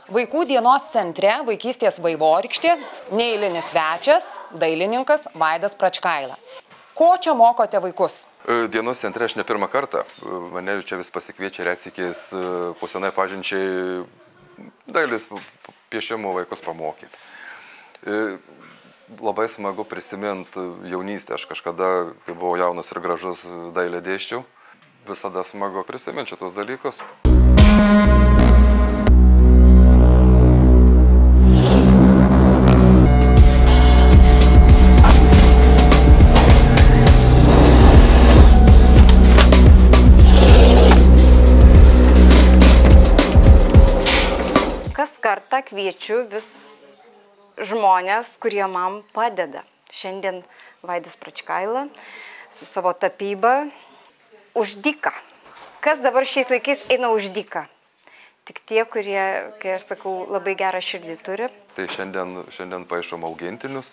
Vaikų dienos centre vaikystės vaivorykštė, neeilinis svečias, dailininkas Vaidas Pračkaila. Ko čia mokote vaikus? Dienos centre aš ne pirmą kartą. Mane čia vis pasikviečia retsykiais po senai pažinčiai dailės piešimo vaikus pamokyti. Labai smagu prisiminti jaunystę. Aš kažkada, kai buvau jaunas ir gražus, dailę dėsčiau. Visada smagu prisiminti šitos dalykus. Kas kartą kviečiu vis žmonės, kurie man padeda. Šiandien Vaidas Pračkaila su savo tapyba už dyką. Kas dabar šiais laikais eina už dyką? Tik tie, kurie, kai aš sakau, labai gerą širdį turi. Tai šiandien paišom augintinius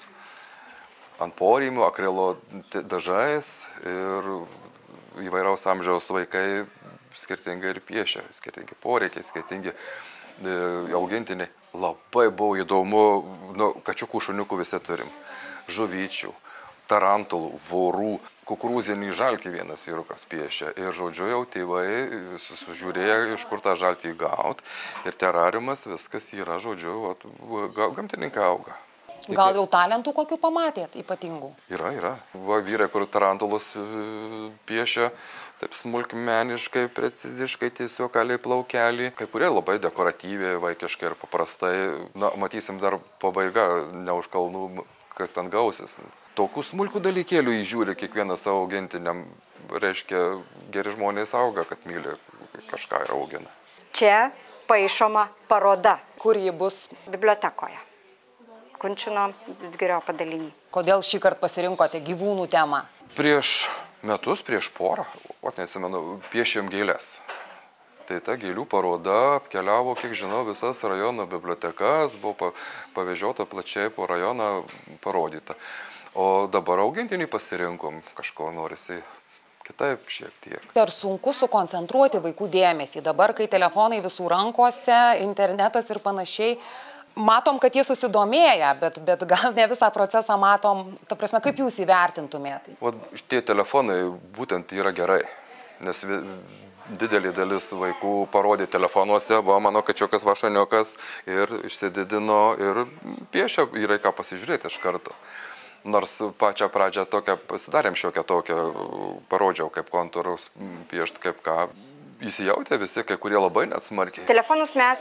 ant porėmių, akrilo dažais ir įvairaus amžiaus vaikai skirtingai ir piešia, skirtingi poreikiai, skirtingi augintiniai. Labai buvo įdomu, kačiukų, šuniukų visi turim, žuvyčių, tarantulų, vorų, kukurūzinį žaltį vienas vyrukas piešia. Ir žodžiu jau tėvai sužiūrėjo, iš kur tą žaltį gauti. Ir terariumas, viskas yra, žodžiu, gamtininkai auga. Gal jau talentų kokių pamatėt ypatingų? Yra. Va, vyrai, kur tarantulus piešia, taip smulkmeniškai, preciziškai, tiesiog kaliai plaukelį. Kai kurie labai dekoratyviai, vaikiškai ir paprastai. Na, matysim dar pabaiga, ne už kalnų, kas ten gausis. Tokių smulkų dalykėlių įžiūri kiekvieną savo augintiniam. Reiškia, geri žmonės auga, kad myli kažką ir augina. Čia paišoma paroda. Kur ji bus? Bibliotekoje. Kunčino Vidzgirio padalinį. Kodėl šį kartą pasirinkote gyvūnų temą? Prieš metus, prieš porą, neatsimenu, piešėm gėlės. Tai ta gėlių paroda apkeliavo, kiek žinau, visas rajono bibliotekas, buvo pavežiota plačiai po rajoną parodyta. O dabar augintinį pasirinkom, kažko norisi kitaip šiek tiek. Per sunku sukoncentruoti vaikų dėmesį. Dabar, kai telefonai visų rankose, internetas ir panašiai, matom, kad jie susidomėja, bet gal ne visą procesą matom. Ta prasme, kaip jūs įvertintumėt? O tie telefonai būtent yra gerai, nes didelė dalis vaikų parodė telefonuose, buvo mano kačiukas vašaniukas ir išsididino ir piešia, yra ką pasižiūrėti iš karto. Nors pačią pradžią tokią pasidarėm šiokią tokią, parodžiau kaip kontūrus piešti, kaip ką. Įsijautė visi, kai kurie labai net smarkiai. Telefonus mes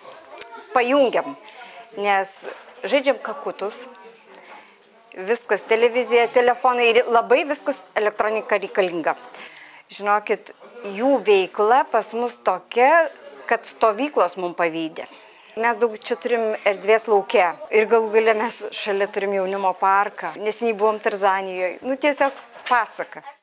pajungiam, nes žaidžiam kakutus, viskas, televizija, telefonai, labai viskas elektronika reikalinga. Žinokit, jų veikla pas mus tokia, kad stovyklos mums pavydė. Mes daug čia turim erdvės lauke ir galų gale mes šalia turim jaunimo parką, neseniai buvom Tarzanijoje, tiesiog pasaka.